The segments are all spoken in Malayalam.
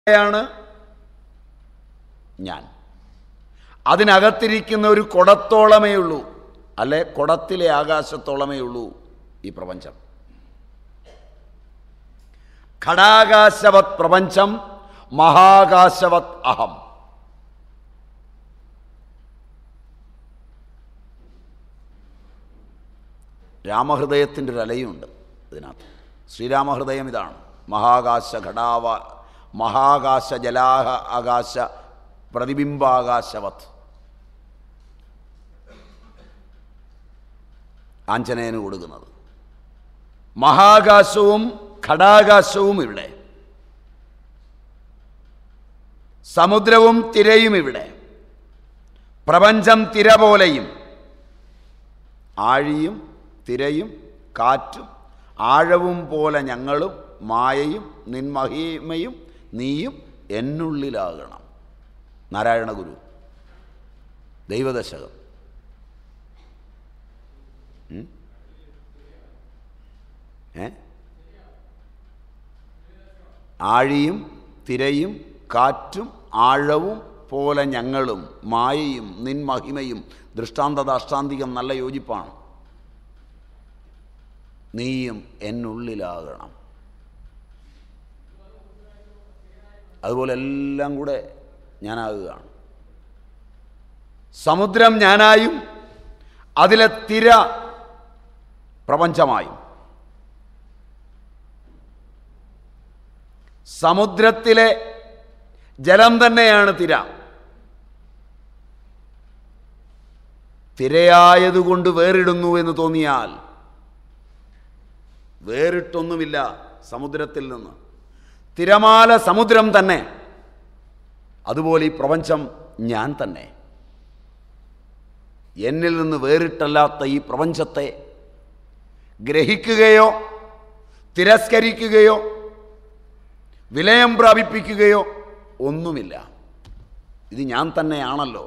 ാണ് ഞാൻ. അതിനകത്തിരിക്കുന്ന ഒരു കുടത്തോളമേ ഉള്ളൂ, അല്ലെ കുടത്തിലെ ആകാശത്തോളമേ ഉള്ളൂ ഈ പ്രപഞ്ചം. ഘടാകാശവത് പ്രപഞ്ചം, മഹാകാശവത് അഹം. രാമഹൃദയത്തിൻ്റെ ഒരു അലയുണ്ട് ഇതിനകത്ത്. ശ്രീരാമഹൃദയം ഇതാണ്. മഹാകാശ ജലാഹ ആകാശ പ്രതിബിംബാകാശവത്. ആഞ്ജനേയന് കൊടുക്കുന്നത് മഹാകാശവും ഘടാകാശവും ഇവിടെ, സമുദ്രവും തിരയും ഇവിടെ. പ്രപഞ്ചം തിര പോലെയും, ആഴിയും തിരയും കാറ്റും ആഴവും പോലെ ഞങ്ങളും മായയും നിൻമഹിമയും നീയും എന്നുള്ളിലാകണം. നാരായണ ഗുരു, ദൈവദശകം. ആഴിയും തിരയും കാറ്റും ആഴവും പോലെ ഞങ്ങളും മായയും നിൻമഹിമയും. ദൃഷ്ടാന്തദാഷ്ടാന്തികം നല്ല യോജിപ്പാണ്. നീയും എന്നുള്ളിലാകണം. അതുപോലെ എല്ലാം കൂടെ ഞാനാകുകയാണ്. സമുദ്രം ഞാനായും അതിലെ തിര പ്രപഞ്ചമായും. സമുദ്രത്തിലെ ജലം തന്നെയാണ് തിര. തിരയായതുകൊണ്ട് വേറിടുന്നു എന്ന് തോന്നിയാൽ വേറിട്ടൊന്നുമില്ല സമുദ്രത്തിൽ നിന്ന്. തിരമാല സമുദ്രം തന്നെ. അതുപോലെ ഈ പ്രപഞ്ചം ഞാൻ തന്നെ. എന്നിൽ നിന്ന് വേറിട്ടല്ലാത്ത ഈ പ്രപഞ്ചത്തെ ഗ്രഹിക്കുകയോ തിരസ്കരിക്കുകയോ വിലയം പ്രാപിപ്പിക്കുകയോ ഒന്നുമില്ല. ഇത് ഞാൻ തന്നെയാണല്ലോ.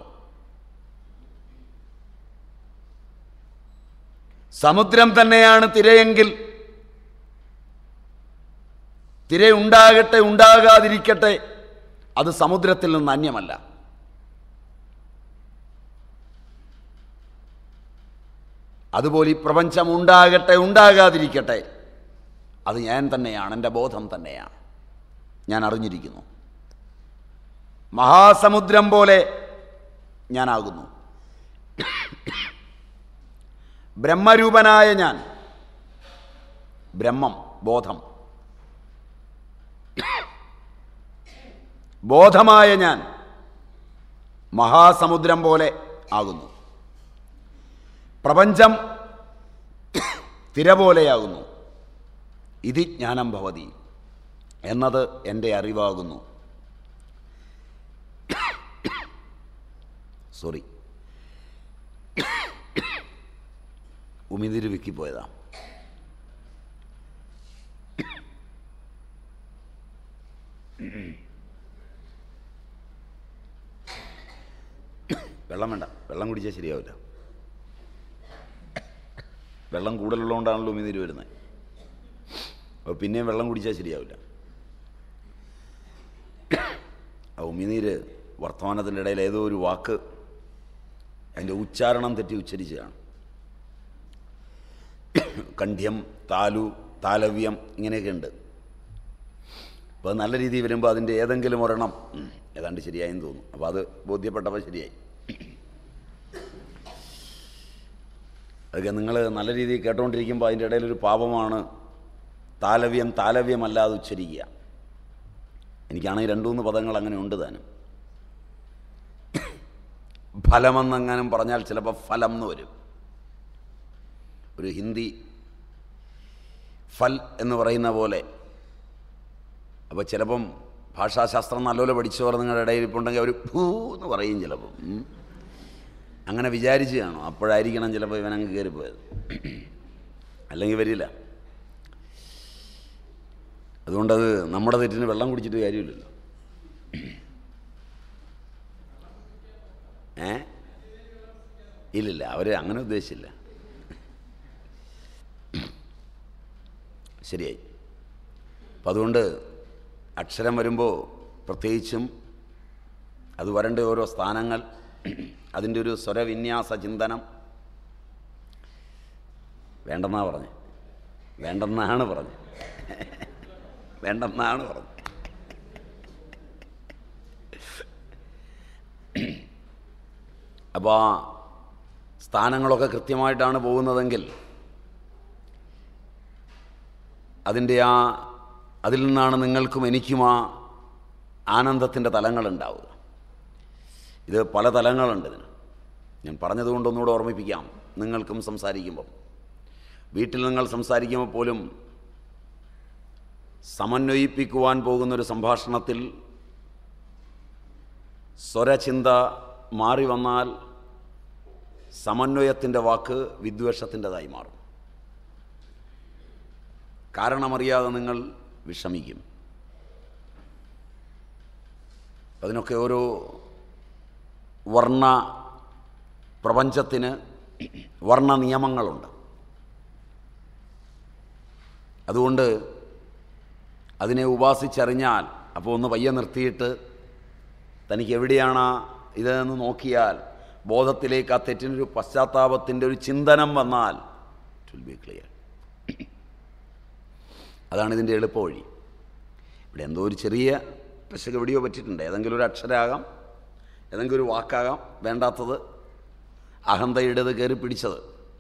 സമുദ്രം തന്നെയാണ് തിരയെങ്കിൽ തിരയുണ്ടാകട്ടെ ഉണ്ടാകാതിരിക്കട്ടെ, അത് സമുദ്രത്തിൽ നിന്ന് അന്യമല്ല. അതുപോലെ ഈ പ്രപഞ്ചം ഉണ്ടാകട്ടെ ഉണ്ടാകാതിരിക്കട്ടെ, അത് ഞാൻ തന്നെയാണ്, എൻ്റെ ബോധം തന്നെയാണ്. ഞാൻ അറിഞ്ഞിരിക്കുന്നു. മഹാസമുദ്രം പോലെ ഞാനാകുന്നു. ബ്രഹ്മരൂപനായ ഞാൻ, ബ്രഹ്മം, ബോധം, ബോധമായ ഞാൻ മഹാസമുദ്രം പോലെ ആകുന്നു. പ്രപഞ്ചം തിര പോലെയാകുന്നു. ഇതി ജ്ഞാനം ഭവതി എന്നത് എൻ്റെ അറിവാകുന്നു. സോറി, ഉമിതിരി വിക്കിപ്പോയതാ. വെള്ളം വേണ്ട, വെള്ളം കുടിച്ചാൽ ശരിയാവില്ല. വെള്ളം കൂടുതലുള്ളതുകൊണ്ടാണല്ലോ ഉമിനീര് വരുന്നത്. അപ്പോൾ പിന്നെയും വെള്ളം കുടിച്ചാൽ ശരിയാവില്ല. ആ ഉമിനീര് വർത്തമാനത്തിൻ്റെ ഇടയിൽ ഏതോ ഒരു വാക്ക് അതിൻ്റെ ഉച്ചാരണം തെറ്റി ഉച്ചരിച്ചതാണ്. കണ്ഠ്യം, താലു, താലവ്യം ഇങ്ങനെയൊക്കെ ഉണ്ട്. അപ്പോൾ അത് നല്ല രീതിയിൽ വരുമ്പോൾ അതിൻ്റെ ഏതെങ്കിലും ഒരെണ്ണം ഏതാണ്ട് ശരിയായെന്ന് തോന്നും. അപ്പോൾ അത് ബോധ്യപ്പെട്ടപ്പോൾ ശരിയായി. അതൊക്കെ നിങ്ങൾ നല്ല രീതിയിൽ കേട്ടുകൊണ്ടിരിക്കുമ്പോൾ അതിൻ്റെ ഇടയിലൊരു പാപമാണ് താലവ്യം താലവ്യമല്ലാതെ ഉച്ചരിക്കുക. എനിക്കാണെങ്കിൽ 2-3 പദങ്ങൾ അങ്ങനെ ഉണ്ട് താനും. ഫലമെന്നെങ്ങാനും പറഞ്ഞാൽ ചിലപ്പോൾ ഫലം എന്ന് വരും. ഒരു ഹിന്ദി ഫൽ എന്ന് പറയുന്ന പോലെ. അപ്പോൾ ചിലപ്പം ഭാഷാശാസ്ത്രം നല്ലപോലെ പഠിച്ചവർ നിങ്ങളുടെ ഇടയിൽ ഇപ്പോണ്ടെങ്കിൽ അവർ ഭൂ എന്ന് പറയും ചിലപ്പം. അങ്ങനെ വിചാരിച്ച് കാണും. അപ്പോഴായിരിക്കണം ചിലപ്പോൾ ഇവനങ്ങ് കയറിപ്പോയത്, അല്ലെങ്കിൽ വരില്ല. അതുകൊണ്ടത് നമ്മുടെ തെറ്റിന് വെള്ളം കുടിച്ചിട്ട് കാര്യമില്ലല്ലോ. ഇല്ലില്ല, അവർ അങ്ങനെ ഉദ്ദേശിച്ചില്ല. ശരിയായി. അപ്പം അതുകൊണ്ട് അക്ഷരം വരുമ്പോൾ പ്രത്യേകിച്ചും അത് വരേണ്ട ഓരോ സ്ഥാനങ്ങൾ, അതിൻ്റെ ഒരു സ്വരവിന്യാസ ചിന്തനം വേണ്ടെന്നാണ് പറഞ്ഞത്. അപ്പോൾ ആ സ്ഥാനങ്ങളൊക്കെ കൃത്യമായിട്ടാണ് പോകുന്നതെങ്കിൽ അതിൽ നിന്നാണ് നിങ്ങൾക്കും എനിക്കും ആ ആനന്ദത്തിൻ്റെ തലങ്ങളുണ്ടാവുക. ഇത് പല തലങ്ങളുണ്ട് ഇതിന്. ഞാൻ പറഞ്ഞതുകൊണ്ട് ഒന്നുകൂടെ ഓർമ്മിപ്പിക്കാം. നിങ്ങൾക്കും സംസാരിക്കുമ്പം, വീട്ടിൽ നിങ്ങൾ സംസാരിക്കുമ്പോൾ പോലും സമന്വയിപ്പിക്കുവാൻ പോകുന്നൊരു സംഭാഷണത്തിൽ സ്വരചിന്ത മാറി വന്നാൽ സമന്വയത്തിൻ്റെ വാക്ക് വിദ്വേഷത്തിൻ്റെതായി മാറും. കാരണമറിയാതെ നിങ്ങൾ വിഷമിക്കും. അതിനൊക്കെ ഓരോ വർണ്ണ പ്രപഞ്ചത്തിന് വർണ്ണ നിയമങ്ങളുണ്ട്. അതുകൊണ്ട് അതിനെ ഉപാസിച്ചറിഞ്ഞാൽ, അപ്പോൾ ഒന്ന് പയ്യെ നിർത്തിയിട്ട് തനിക്ക് എവിടെയാണ് ഇതെന്ന് നോക്കിയാൽ ബോധത്തിലേക്ക് ആ തെറ്റിനൊരു പശ്ചാത്താപത്തിൻ്റെ ഒരു ചിന്തനം വന്നാൽ ഇറ്റ് വിൽ ബി ക്ലിയർ. അതാണ് ഇതിൻ്റെ എളുപ്പവഴി. ഇവിടെ എന്തോ ഒരു ചെറിയ പിശക് എവിടെയോ പറ്റിയിട്ടുണ്ട്. ഏതെങ്കിലും ഒരു അക്ഷരമാകാം, ഏതെങ്കിലും ഒരു വാക്കാകാം വേണ്ടാത്തത്, അഹന്തയുടേത് കയറി പിടിച്ചത്.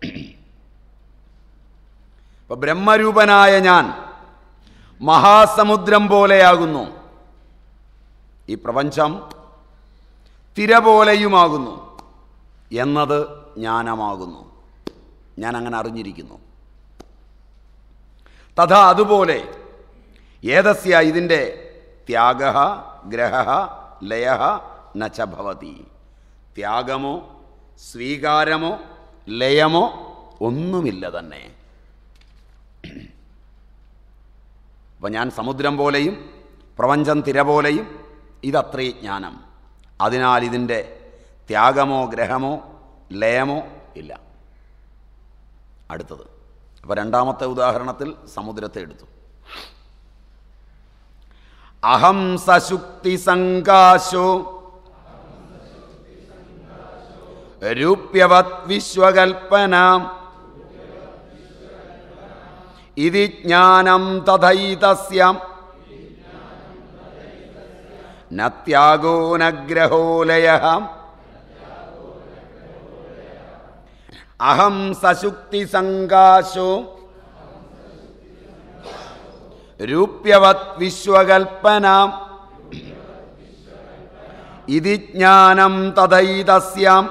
അപ്പം ബ്രഹ്മരൂപനായ ഞാൻ മഹാസമുദ്രം പോലെയാകുന്നു. ഈ പ്രപഞ്ചം തിര പോലെയുമാകുന്നു എന്നത് ജ്ഞാനമാകുന്നു. ഞാൻ അങ്ങനെ അറിഞ്ഞിരിക്കുന്നു. തഥാ അതുപോലെ ഏതസ്യ ഇതിൻ്റെ ത്യാഗഃ ഗ്രഹഃ ലയഃ നച ഭവതി. ത്യാഗമോ സ്വീകാരമോ ലയമോ ഒന്നുമില്ല തന്നെ. അപ്പം ഞാൻ സമുദ്രം പോലെയും പ്രപഞ്ചം തിര പോലെയും, ഇതത്രേ ജ്ഞാനം. അതിനാൽ ഇതിൻ്റെ ത്യാഗമോ ഗ്രഹമോ ലയമോ ഇല്ല. അടുത്തത്, അപ്പോൾ രണ്ടാമത്തെ ഉദാഹരണത്തിൽ സമുദ്രത്തെ എടുത്തു. അഹം സശുക്തി സംകാശോ രൂപ്യവത് വിശ്വകൽപ്പന ഇതി ജ്ഞാനം തഥൈതസ്യം ന ത്യാഗോ ന ഗ്രഹോ ലയഃ. അഹം സശുക്തി സംകാശോ രൂപ്യവത് വിശ്വകൽപ്പന ഇതി ജ്ഞാനം തഥൈതസ്യം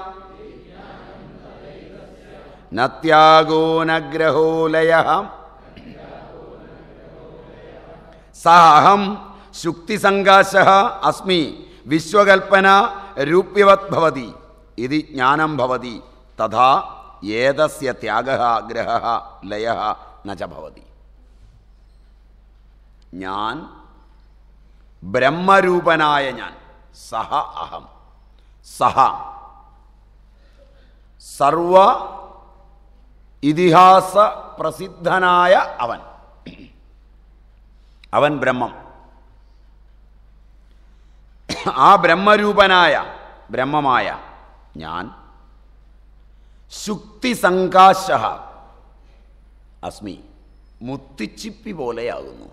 ന ത്യാഗോ ന ഗ്രഹോ ലയഃ. സഹം ശുക്തിസങ്കാശഃ അസ്മി വിശ്വകൽപ്പന രൂപ്യവത് ഭവതി ഇതി ജ്ഞാനം ഭവതി തഥാ ഏതസ്യ ത്യാഗഃ ഗ്രഹഃ ലയഃ ന ച ഭവതി. ഞാൻ ബ്രഹ്മരൂപനായ ഞാൻ, സഹ അഹം, സഹ സർവ ഇതിഹാസ പ്രസിദ്ധനായ അവൻ, അവൻ ബ്രഹ്മം. ആ ബ്രഹ്മരൂപനായ ബ്രഹ്മമായ ഞാൻ ശുക്തിസങ്കാശഃ അസ്മി, മുത്തിച്ചിപ്പി പോലെയാകുന്നു.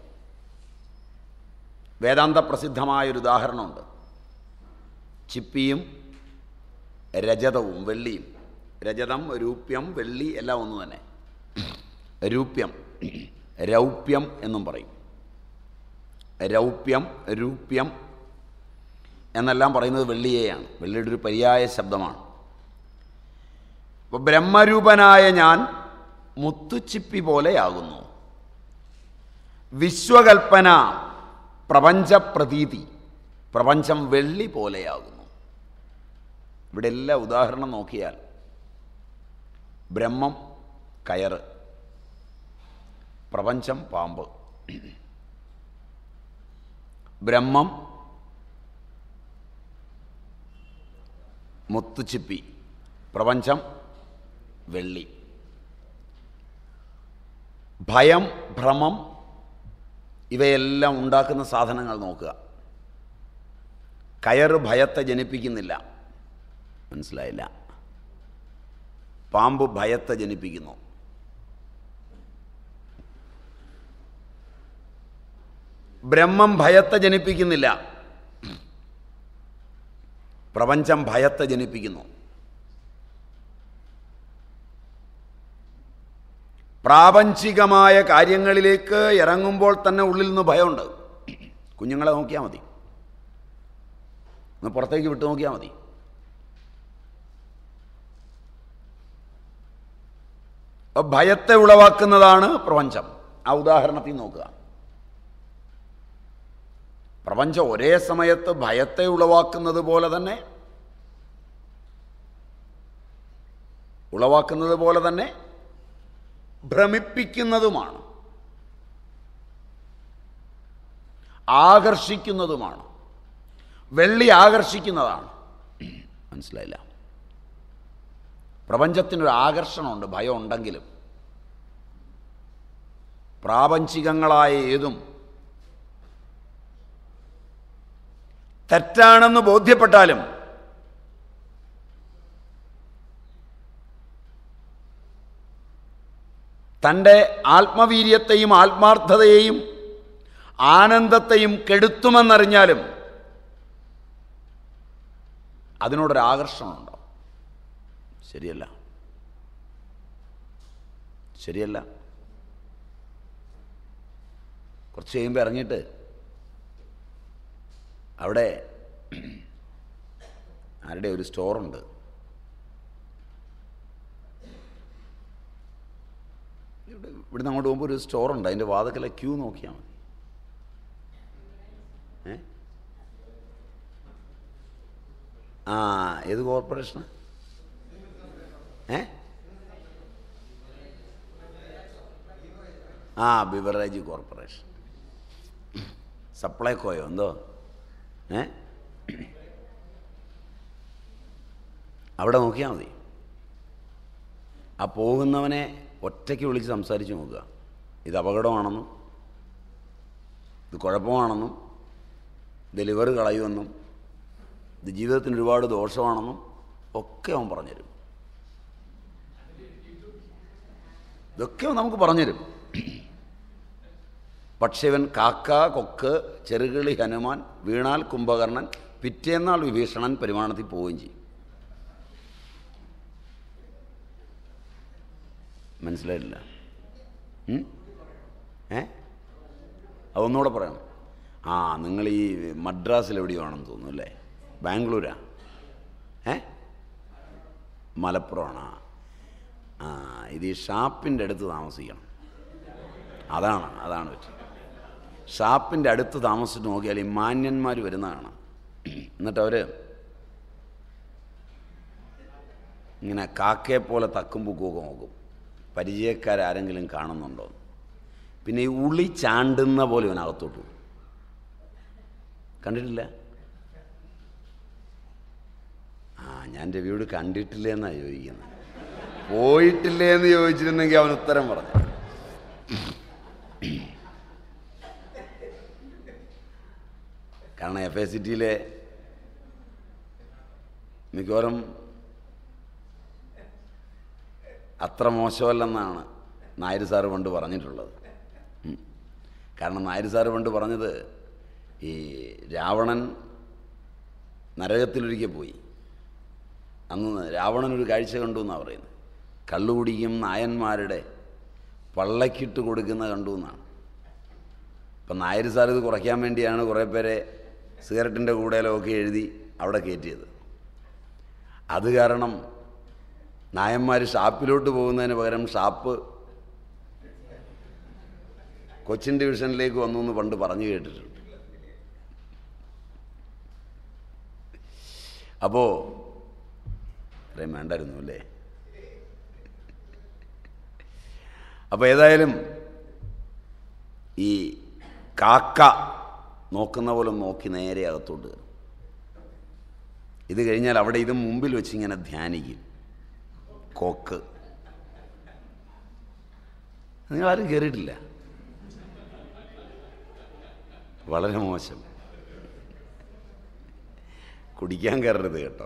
വേദാന്ത പ്രസിദ്ധമായൊരു ഉദാഹരണമുണ്ട്. ചിപ്പിയും രജതവും വെള്ളിയും. രജതം, രൂപ്യം, വെള്ളി എല്ലാം ഒന്ന് തന്നെ. രൂപ്യം, രൗപ്യം എന്നും പറയും. രൗപ്യം, രൂപ്യം എന്നെല്ലാം പറയുന്നത് വെള്ളിയെയാണ്. വെള്ളിയുടെ ഒരു പര്യായ ശബ്ദമാണ്. അപ്പോൾ ബ്രഹ്മരൂപനായ ഞാൻ മുത്തുച്ചിപ്പി പോലെയാകുന്നു. വിശ്വകൽപ്പന പ്രപഞ്ചപ്രതീതി, പ്രപഞ്ചം വെള്ളി പോലെയാകുന്നു. ഇവിടെ എല്ലാ ഉദാഹരണം നോക്കിയാൽ ബ്രഹ്മം കയറ്, പ്രപഞ്ചം പാമ്പ്. ബ്രഹ്മം മുത്തുച്ചിപ്പി, പ്രപഞ്ചം വെള്ളി. ഭയം, ഭ്രമം ഇവയെല്ലാം ഉണ്ടാക്കുന്ന സാധനങ്ങൾ നോക്കുക. കയറ് ഭയത്തെ ജനിപ്പിക്കുന്നില്ല. മനസ്സിലായില്ല? പാമ്പ് ഭയത്തെ ജനിപ്പിക്കുന്നു. ബ്രഹ്മം ഭയത്തെ ജനിപ്പിക്കുന്നില്ല. പ്രപഞ്ചം ഭയത്തെ ജനിപ്പിക്കുന്നു. പ്രാപഞ്ചികമായ കാര്യങ്ങളിലേക്ക് ഇറങ്ങുമ്പോൾ തന്നെ ഉള്ളിൽ നിന്ന് ഭയമുണ്ട്. കുഞ്ഞുങ്ങളെ നോക്കിയാൽ മതി, ഒന്ന് പുറത്തേക്ക് വിട്ടു നോക്കിയാൽ മതി. ഭയത്തെ ഉളവാക്കുന്നതാണ് പ്രപഞ്ചം. ആ ഉദാഹരണത്തിൽ നോക്കുക. പ്രപഞ്ചം ഒരേ സമയത്ത് ഭയത്തെ ഉളവാക്കുന്നത് പോലെ തന്നെ ഭ്രമിപ്പിക്കുന്നതുമാണ്, ആകർഷിക്കുന്നതുമാണ്. വെള്ളി ആകർഷിക്കുന്നതാണ്. മനസ്സിലായില്ല? പ്രപഞ്ചത്തിനൊരു ആകർഷണമുണ്ട് ഭയം ഉണ്ടെങ്കിലും. പ്രാപഞ്ചികങ്ങളായ ഏതും തെറ്റാണെന്ന് ബോധ്യപ്പെട്ടാലും തൻ്റെ ആത്മവീര്യത്തെയും ആത്മാർത്ഥതയെയും ആനന്ദത്തെയും കെടുത്തുമെന്നറിഞ്ഞാലും അതിനോടൊരാകർഷണമുണ്ടാവും. ശരിയല്ല? ശരിയല്ല? കുറച്ച് കഴിയുമ്പോൾ ഇറങ്ങിയിട്ട് അവിടെ ആരുടെ ഒരു സ്റ്റോറുണ്ട്. ഇവിടുന്ന് അങ്ങോട്ട് പോകുമ്പോൾ ഒരു സ്റ്റോറുണ്ട്. അതിൻ്റെ വാതിക്കലെ ക്യൂ നോക്കിയാൽ മതി. ഏത് കോർപ്പറേഷനാ? Beverage corporation. സപ്ലൈക്കോയോ എന്തോ. അവിടെ നോക്കിയാൽ മതി. ആ പോകുന്നവനെ ഒറ്റയ്ക്ക് വിളിച്ച് സംസാരിച്ച് നോക്കുക. ഇത് അപകടമാണെന്നും ഇത് കുഴപ്പമാണെന്നും ഇത് ലിവർ കളയുമെന്നും ഇത് ജീവിതത്തിന് ഒരുപാട് ദോഷമാണെന്നും ഒക്കെ അവൻ പറഞ്ഞുതരും. ഇതൊക്കെ നമുക്ക് പറഞ്ഞുതരും. പക്ഷേ ഇവൻ കാക്ക, കൊക്ക്, ചെറുകിളി ഹനുമാൻ, വീണാൽ കുംഭകർണൻ, പിറ്റേന്നാൾ വിഭീഷണൻ പരിമാണത്തിൽ പോവുകയും ചെയ്യും. മനസ്സിലായില്ല? അതൊന്നുകൂടെ പറയണം. നിങ്ങൾ ഈ മദ്രാസിൽ എവിടെയോ ആണെന്ന് തോന്നുന്നു അല്ലേ? ബാംഗ്ലൂരാ? മലപ്പുറമാണോ? ഇത് ഈ ഷാപ്പിൻ്റെ അടുത്ത് താമസിക്കണം. അതാണ് പറ്റി. ഷാപ്പിൻ്റെ അടുത്ത് താമസിച്ചിട്ട് നോക്കിയാൽ ഈ മാന്യന്മാർ വരുന്നതാണ്. എന്നിട്ട് അവർ ഇങ്ങനെ കാക്കയെപ്പോലെ തക്കും പുക്കുമൊക്കെ നോക്കും, പരിചയക്കാരെങ്കിലും കാണുന്നുണ്ടോ. പിന്നെ ഈ ഉളി ചാണ്ടുന്ന പോലെ ഇവനകത്തോട്ട് പോകും. കണ്ടിട്ടില്ല? ഞാൻ എൻ്റെ വീട് കണ്ടിട്ടില്ലേ എന്നാണ് ചോദിക്കുന്നത്. പോയിട്ടില്ലേ എന്ന് ചോദിച്ചിരുന്നെങ്കിൽ അവൻ ഉത്തരം പറഞ്ഞു. കാരണം FACT-യിലെ മിക്കവാറും അത്ര മോശമല്ലെന്നാണ് നായർ സാറ് പണ്ട് പറഞ്ഞിട്ടുള്ളത്. കാരണം നായർ സാറ് പണ്ട് പറഞ്ഞത്, ഈ രാവണൻ നരകത്തിലൊരിക്കൽ പോയി. അന്ന് രാവണനൊരു കാഴ്ച കണ്ടു എന്നാണ് പറയുന്നത്. കള്ളുകുടിക്കും നായന്മാരുടെ പള്ളക്കിട്ട് കൊടുക്കുന്ന കണ്ടു എന്നാണ്. അപ്പം നായർ സാർ ഇത് കുറയ്ക്കാൻ വേണ്ടിയാണ് കുറേ പേരെ സിഗരറ്റിൻ്റെ കൂടെയൊക്കെ എഴുതി അവിടെ കയറ്റിയത്. അത് കാരണം നായന്മാർ ഷാപ്പിലോട്ട് പോകുന്നതിന് പകരം ഷാപ്പ് കൊച്ചിൻ ഡിവിഷനിലേക്ക് വന്നു എന്ന് പണ്ട് പറഞ്ഞു കേട്ടിട്ടുണ്ട്. അപ്പോൾ ഇത്രയും വേണ്ടായിരുന്നു അല്ലേ? അപ്പോൾ ഏതായാലും ഈ കാക്ക നോക്കുന്ന പോലെ നോക്കി നേരെ അകത്തോട്ട് കയറും. ഇത് കഴിഞ്ഞാൽ അവിടെ ഇത് മുമ്പിൽ വെച്ചിങ്ങനെ ധ്യാനിക്കും. കൊക്ക് നിങ്ങളാരും കയറിയിട്ടില്ല? വളരെ മോശം. കുടിക്കാൻ കയറരുത് കേട്ടോ.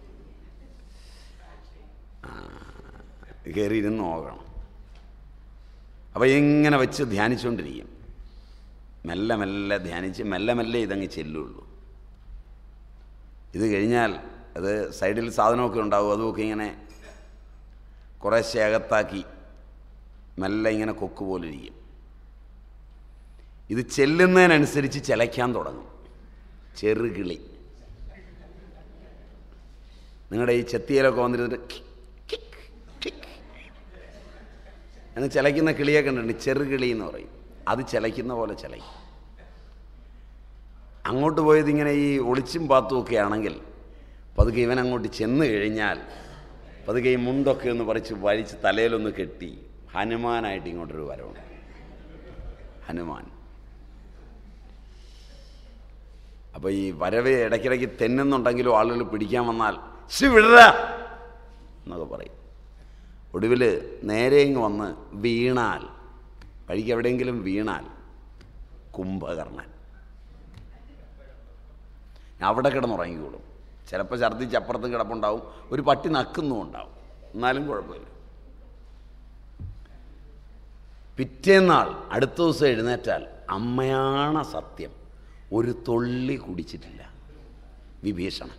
കയറി ഇരുന്ന് നോക്കണം. അപ്പോൾ ഇങ്ങനെ വെച്ച് ധ്യാനിച്ചുകൊണ്ടിരിക്കും. മെല്ലെ മെല്ലെ ധ്യാനിച്ച് മെല്ലെ മെല്ലെ ഇതങ്ങ് ചെല്ലുള്ളൂ. ഇത് കഴിഞ്ഞാൽ അത് സൈഡിൽ സാധനമൊക്കെ ഉണ്ടാവും, അതുമൊക്കെ ഇങ്ങനെ കുറേശ്ശെ അകത്താക്കി മെല്ലെ ഇങ്ങനെ കൊക്ക് പോലെ ഇരിക്കും. ഇത് ചെല്ലുന്നതിനനുസരിച്ച് ചിലയ്ക്കാൻ തുടങ്ങും. ചെറുകിളി. നിങ്ങളുടെ ഈ ചെത്തിയിലൊക്കെ വന്നിരുന്നിട്ട് എന്ന് ചിലയ്ക്കുന്ന കിളിയൊക്കെ കണ്ടിട്ടുണ്ട്, ചെറുകിളി എന്ന് പറയും. അത് ചിലയ്ക്കുന്ന പോലെ ചിലയ്ക്കും. അങ്ങോട്ട് പോയത് ഇങ്ങനെ ഈ ഒളിച്ചും പാത്തും ഒക്കെ ആണെങ്കിൽ പതുക്കെ ഇവൻ അങ്ങോട്ട് ചെന്ന് കഴിഞ്ഞാൽ പതുക്കെ ഈ മുണ്ടൊക്കെ ഒന്ന് വലിച്ച് തലയിലൊന്ന് കെട്ടി ഹനുമാനായിട്ട് ഇങ്ങോട്ടൊരു വരവുണ്ട്. ഹനുമാൻ. അപ്പോൾ ഈ വരവ് ഇടയ്ക്കിടയ്ക്ക് തെന്നുന്നുണ്ടെങ്കിലും ആളുകൾ പിടിക്കാൻ വന്നാൽ വിട എന്നൊക്കെ പറയും. ഒടുവിൽ നേരെ ഇങ്ങ് വന്ന് വീണാൽ, വഴിക്ക് എവിടെയെങ്കിലും വീണാൽ കുംഭകർണൻ അവിടെ കിടന്നുറങ്ങിക്കോളും. ചിലപ്പോൾ ഛർദ്ദിച്ച് അപ്പുറത്തും കിടപ്പുണ്ടാവും, ഒരു പട്ടി നക്കുന്നും ഉണ്ടാവും, എന്നാലും കുഴപ്പമില്ല. പിറ്റേന്നാൾ അടുത്ത ദിവസം എഴുന്നേറ്റാൽ അമ്മയാണ് സത്യം, ഒരു തുള്ളി കുടിച്ചിട്ടില്ല വിഭീഷണൻ.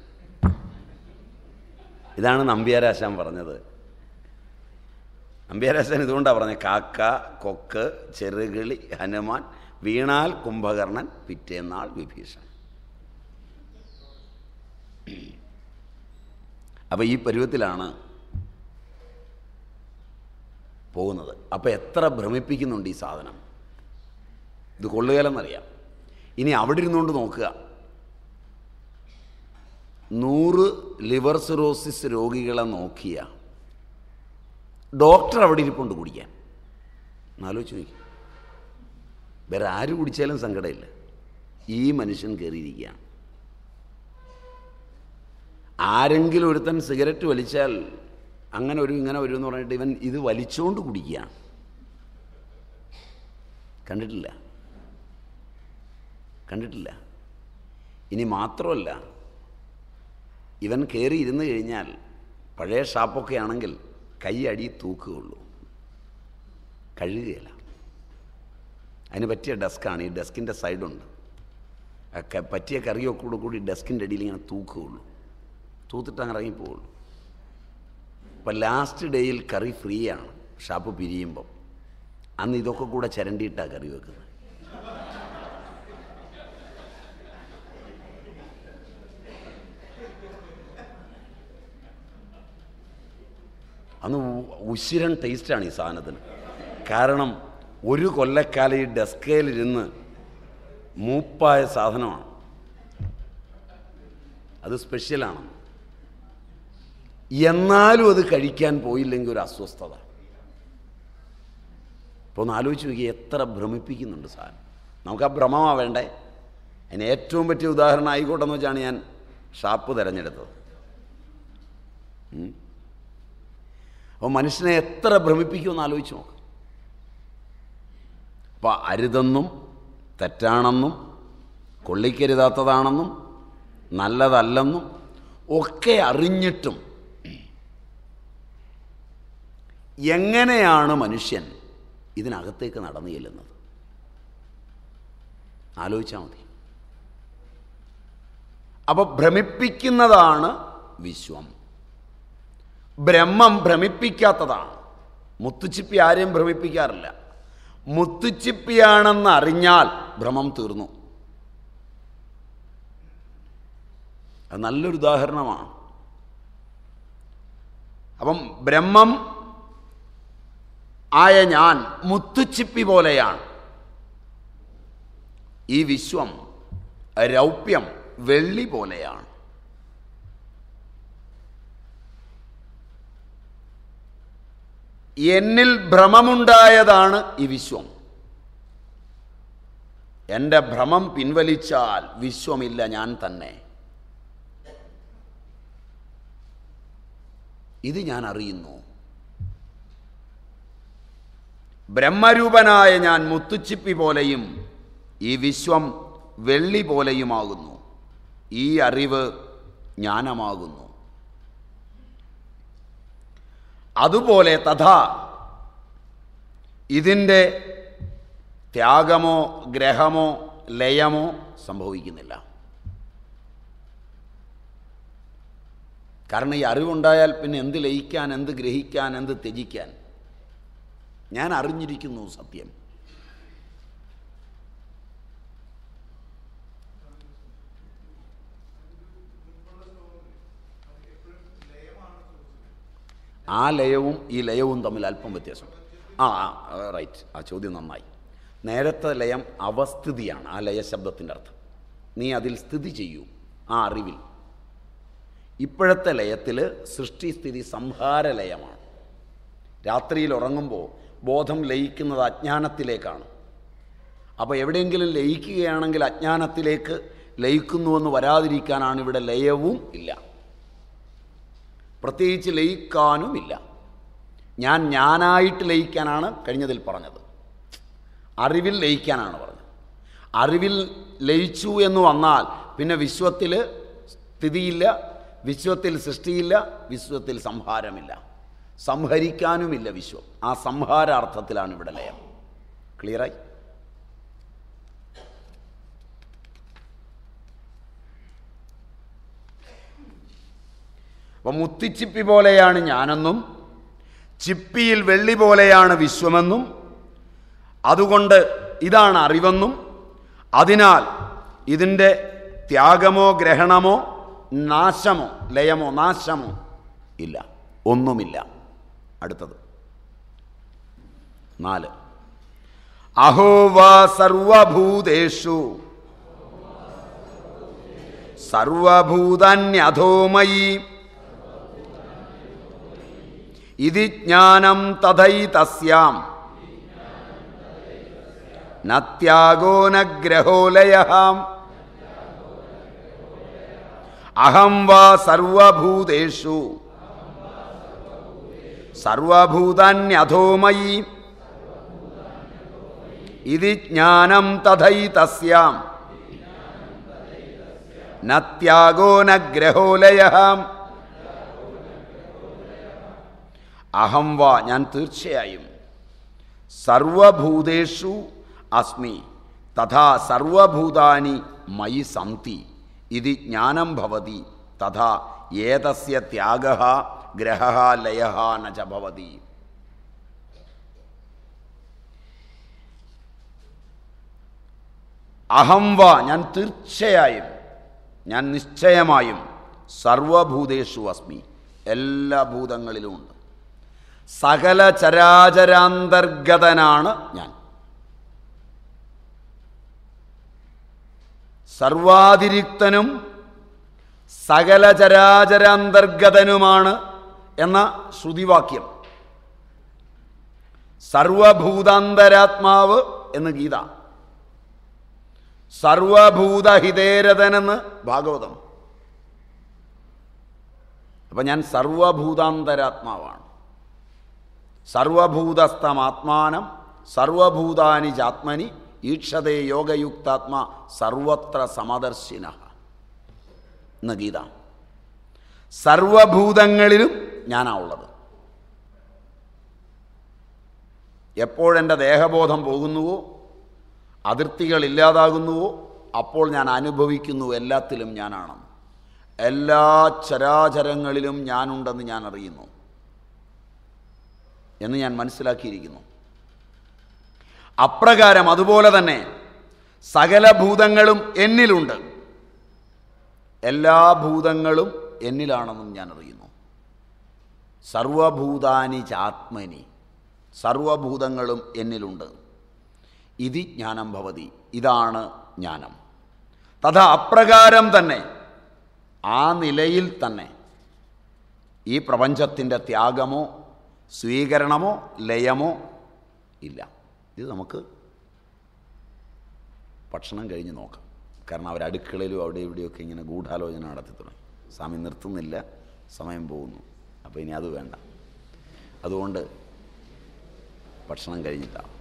ഇതാണ് നമ്പ്യാരാശാൻ പറഞ്ഞത്. നമ്പ്യാരാശാൻ ഇതുകൊണ്ടാണ് പറഞ്ഞത്, കാക്ക, കൊക്ക്, ചെറുകിളി, ഹനുമാൻ, വീണാൽ കുംഭകർണൻ, പിറ്റേന്നാൾ വിഭീഷണൻ. അപ്പോൾ ഈ പരുവത്തിലാണ് പോകുന്നത്. അപ്പോൾ എത്ര ഭ്രമിപ്പിക്കുന്നുണ്ട് ഈ സാധനം. ഇത് കൊള്ളുകയില്ലെന്നറിയാം. ഇനി അവിടെ ഇരുന്നുകൊണ്ട് നോക്കുക, 100 ലിവർ സിറോസിസ് രോഗികളെ നോക്കിയ ഡോക്ടർ അവിടെ ഇരിപ്പുണ്ട് കുടിക്കാൻ. എന്നാലോചിച്ച് നോക്കി, വേറെ ആര് കുടിച്ചാലും സങ്കടമില്ല. ഈ മനുഷ്യൻ കയറിയിരിക്കുകയാണ്. ആരെങ്കിലും ഒരുത്തൻ സിഗരറ്റ് വലിച്ചാൽ അങ്ങനെ ഒരു ഇങ്ങനെ വരും എന്ന് പറഞ്ഞിട്ട് ഇവൻ ഇത് വലിച്ചുകൊണ്ട് കുടിക്കുകയാണ്. കണ്ടിട്ടില്ല. ഇനി മാത്രമല്ല, ഇവൻ കയറി ഇരുന്ന് കഴിഞ്ഞാൽ പഴയ ഷാപ്പൊക്കെ ആണെങ്കിൽ കൈ അടി തൂക്കുകയുള്ളൂ, കഴുകുകയില്ല. അതിന് പറ്റിയ ഡെസ്ക്കാണ്. ഈ ഡെസ്കിൻ്റെ സൈഡുണ്ട്, പറ്റിയ കറിയൊക്കെ കൂടി ഡെസ്കിൻ്റെ അടിയിൽ ഇങ്ങനെ തൂക്കുകയുള്ളൂ, തൂത്തിട്ട് അങ്ങ് ഇറങ്ങിപ്പോവുള്ളൂ. അപ്പം ലാസ്റ്റ് ഡേയിൽ കറി ഫ്രീ ആണ്. ഷാപ്പ് പിരിയുമ്പം അന്ന് ഇതൊക്കെ കൂടെ ചിരണ്ടിയിട്ടാണ് കറി വെക്കുന്നത്. അന്ന് ഉശിരൻ ടേസ്റ്റാണ് ഈ സാധനത്തിന്. കാരണം ഒരു കൊല്ലക്കാലം ഈ ഡെസ്കയിലിരുന്ന് മൂപ്പായ സാധനമാണ്. അത് സ്പെഷ്യലാണ്. എന്നാലും അത് കഴിക്കാൻ പോയില്ലെങ്കിൽ ഒരു അസ്വസ്ഥത. ഇപ്പോൾ ഒന്ന് ആലോചിച്ച് നോക്കി, എത്ര ഭ്രമിപ്പിക്കുന്നുണ്ട് സാധനം. നമുക്ക് ആ ഭ്രമമാണ് വേണ്ടേ. അതിന് ഏറ്റവും പറ്റിയ ഉദാഹരണം ആയിക്കോട്ടെ എന്ന് വെച്ചാണ് ഞാൻ ഷാപ്പ് തിരഞ്ഞെടുത്തത്. അപ്പോൾ മനുഷ്യനെ എത്ര ഭ്രമിപ്പിക്കുമെന്ന് ആലോചിച്ച് നോക്കാം. അപ്പോൾ അരുതെന്നും തെറ്റാണെന്നും കൊള്ളിക്കരുതാത്തതാണെന്നും നല്ലതല്ലെന്നും ഒക്കെ അറിഞ്ഞിട്ടും എങ്ങനെയാണ് മനുഷ്യൻ ഇതിനകത്തേക്ക് നടന്നു ചെല്ലുന്നത്? ആലോചിച്ചാൽ മതി. അപ്പോൾ ഭ്രമിപ്പിക്കുന്നതാണ് വിശ്വം. ബ്രഹ്മം ഭ്രമിപ്പിക്കാത്തതാണ്. മുത്തുച്ചിപ്പി ആരെയും ഭ്രമിപ്പിക്കാറില്ല. മുത്തുച്ചിപ്പിയാണെന്ന് അറിഞ്ഞാൽ ഭ്രമം തീർന്നു. അത് നല്ലൊരു ഉദാഹരണമാണ്. അപ്പം ബ്രഹ്മം ആയ ഞാൻ മുത്തുച്ചിപ്പി പോലെയാണ്. ഈ വിശ്വം രൗപ്യം വെള്ളി പോലെയാണ്. എന്നിൽ ഭ്രമമുണ്ടായതാണ് ഈ വിശ്വം. എൻ്റെ ഭ്രമം പിൻവലിച്ചാൽ വിശ്വമില്ല, ഞാൻ തന്നെ. ഇത് ഞാൻ അറിയുന്നു. ബ്രഹ്മരൂപനായ ഞാൻ മുത്തുച്ചിപ്പി പോലെയും ഈ വിശ്വം വെള്ളി പോലെയുമാകുന്നു. ഈ അറിവ് ജ്ഞാനമാകുന്നു. അതുപോലെ തഥാ ഇതിൻ്റെ ത്യാഗമോ ഗ്രഹമോ ലയമോ സംഭവിക്കുന്നില്ല. കാരണം ഈ അറിവുണ്ടായാൽ പിന്നെ എന്ത് ലയിക്കാൻ, എന്ത് ഗ്രഹിക്കാൻ, എന്ത് ത്യജിക്കാൻ? ഞാൻ അറിഞ്ഞിരിക്കുന്നു സത്യം. ആ ലയവും ഈ ലയവും തമ്മിൽ അല്പം വ്യത്യാസം. റൈറ്റ്, ആ ചോദ്യം നന്നായി. നേരത്തെ ലയം അവസ്ഥിതിയാണ്, ആ ലയശബ്ദത്തിൻ്റെ അർത്ഥം. നീ അതിൽ സ്ഥിതി ചെയ്യൂ, ആ അറിവിൽ. ഇപ്പോഴത്തെ ലയത്തിൽ സൃഷ്ടിസ്ഥിതി സംഹാര ലയമാണ്. രാത്രിയിൽ ഉറങ്ങുമ്പോൾ ബോധം ലയിക്കുന്നത് അജ്ഞാനത്തിലേക്കാണ്. അപ്പോൾ എവിടെയെങ്കിലും ലയിക്കുകയാണെങ്കിൽ അജ്ഞാനത്തിലേക്ക് ലയിക്കുന്നുവെന്ന് വരാതിരിക്കാനാണ് ഇവിടെ ലയവും ഇല്ല, പ്രത്യേകിച്ച് ലയിക്കാനുമില്ല. ഞാനായിട്ട് ലയിക്കാനാണ് കഴിഞ്ഞതിൽ പറഞ്ഞത്, അറിവിൽ ലയിക്കാനാണ് പറഞ്ഞത്. അറിവിൽ ലയിച്ചു എന്ന് വന്നാൽ പിന്നെ വിശ്വത്തിൽ സ്ഥിതിയില്ല, വിശ്വത്തിൽ സൃഷ്ടിയില്ല, വിശ്വത്തിൽ സംഹാരമില്ല, സംഹരിക്കാനുമില്ല വിശ്വം. ആ സംഹാരാർത്ഥത്തിലാണ് ഇവിടെ ലയം. ക്ലിയറായി? അപ്പം മുത്തിച്ചിപ്പി പോലെയാണ് ഞാനെന്നും ചിപ്പിയിൽ വെള്ളി പോലെയാണ് വിശ്വമെന്നും അതുകൊണ്ട് ഇതാണ് അറിവെന്നും അതിനാൽ ഇതിൻ്റെ ത്യാഗമോ ഗ്രഹണമോ നാശമോ ലയമോ നാശമോ ഇല്ല, ഒന്നുമില്ല. അടുത്തത് 4. അഹോ വാ സർവഭൂതേഷു സർവഭൂതാന്യധോമയി ഇതി ജ്ഞാനം തഥൈതസ്യാം ന ത്യാഗോ ന ഗ്രഹോ ലയഃ അഹം വാ സർവഭൂതേഷു സർവഭൂതാന്യധോമയി ഇതി ജ്ഞാനം തഥൈതസ്യാം ന ത്യാഗോ ന ഗ്രഹോ ലയഃ അഹം വാ ഞാൻ തീർച്ചയായും സർവഭൂതേഷു അസ്മി തഥാ സർവഭൂതാനി മയി സന്തി ഇതി ജ്ഞാനം ഭവതി തഥാ ഏതസ്യ ത്യാഗഃ ഗ്രഹഃ ലയഃ ന ച ഭവതി. അഹം വാ ഞാൻ തീർച്ചയായും, ഞാൻ നിശ്ചയമായും സർവഭൂതേഷു അസ്മി എല്ലാ ഭൂതങ്ങളിലും ഉണ്ട്. സകല ചരാചരാന്തർഗതനാണ് ഞാൻ. സർവാതിരിക്തനും സകല ചരാചരാന്തർഗതനുമാണ് എന്ന ശ്രുതിവാക്യം. സർവഭൂതാന്തരാത്മാവ് എന്ന് ഗീത, സർവഭൂതഹിതേരഥനെന്ന് ഭാഗവതം. അപ്പം ഞാൻ സർവഭൂതാന്തരാത്മാവാണ്. സർവഭൂതസ്ഥമാത്മാനം സർവഭൂതാനി ചാത്മനി ഈക്ഷതേ യോഗയുക്താത്മാ സർവത്ര സമദർശിനഃ എന്ന ഗീത. സർവഭൂതങ്ങളിലും ഞാനാണുള്ളത്. എപ്പോഴെൻ്റെ ദേഹബോധം പോകുന്നുവോ, അതിർത്തികൾ ഇല്ലാതാകുന്നുവോ, അപ്പോൾ ഞാൻ അനുഭവിക്കുന്നു എല്ലാത്തിലും ഞാനാണ്. എല്ലാ ചരാചരങ്ങളിലും ഞാനുണ്ടെന്ന് ഞാൻ അറിയുന്നു എന്ന് ഞാൻ മനസ്സിലാക്കിയിരിക്കുന്നു. അപ്രകാരം അതുപോലെ തന്നെ സകല ഭൂതങ്ങളും എന്നിലുണ്ട്. എല്ലാ ഭൂതങ്ങളും എന്നിലാണെന്നും ഞാൻ അറിയുന്നു. സർവഭൂതാനി ചാത്മനി, സർവഭൂതങ്ങളും എന്നിലുണ്ട്. ഇതി ജ്ഞാനം ഭവതി, ഇതാണ് ജ്ഞാനം. തഥാ അപ്രകാരം തന്നെ, ആ നിലയിൽ തന്നെ ഈ പ്രപഞ്ചത്തിൻ്റെ ത്യാഗമോ സ്വീകരണമോ ലയമോ ഇല്ല. ഇത് നമുക്ക് ഭക്ഷണം കഴിഞ്ഞ് നോക്കാം. കാരണം അവർ അടുക്കളയിലും അവിടെ ഇവിടെയൊക്കെ ഇങ്ങനെ ഗൂഢാലോചന നടത്തി തുടങ്ങി. സ്വാമി നിർത്തുന്നില്ല, സമയം പോകുന്നു. അപ്പോൾ ഇനി അത് വേണ്ട. അതുകൊണ്ട് ഭക്ഷണം കഴിഞ്ഞിട്ടാണ്.